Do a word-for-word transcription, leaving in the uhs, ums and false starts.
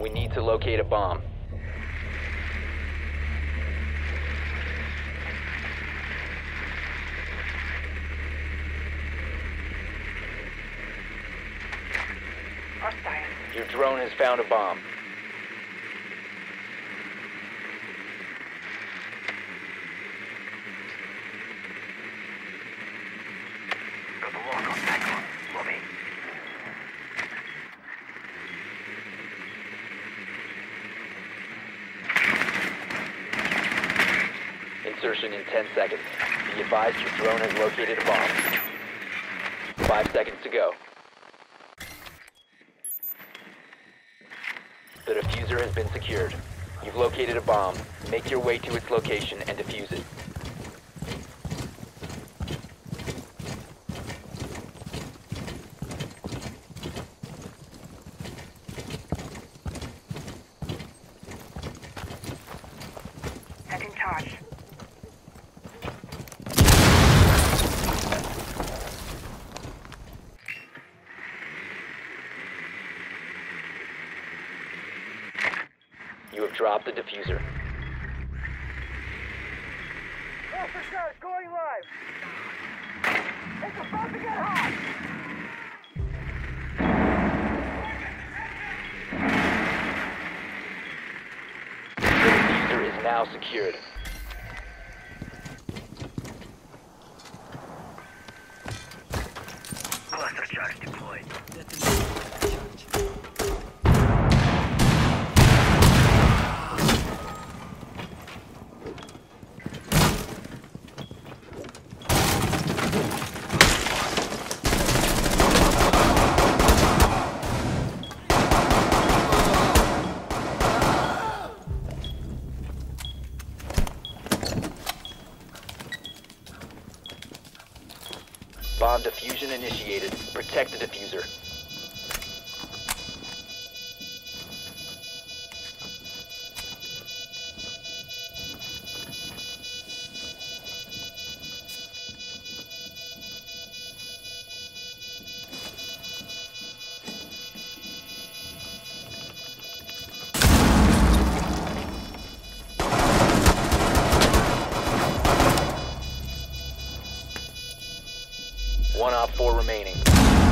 We need to locate a bomb. Hostile. Your drone has found a bomb. Got the lock on Echo. Lobby. Insertion in ten seconds. Be advised your drone has located a bomb. Five seconds to go. The diffuser has been secured. You've located a bomb. Make your way to its location and defuse it. Setting charge. You have dropped the diffuser. Officer, going live. It's about to get hot. The diffuser is now secured. Cluster charge deployed. Bomb diffusion initiated. Protect the diffuser. One op four remaining.